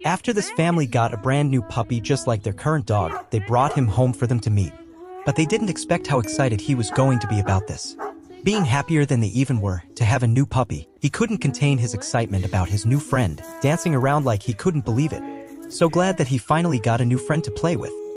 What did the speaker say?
After this family got a brand new puppy just like their current dog, they brought him home for them to meet. But they didn't expect how excited he was going to be about this. Being happier than they even were to have a new puppy, he couldn't contain his excitement about his new friend, dancing around like he couldn't believe it. So glad that he finally got a new friend to play with.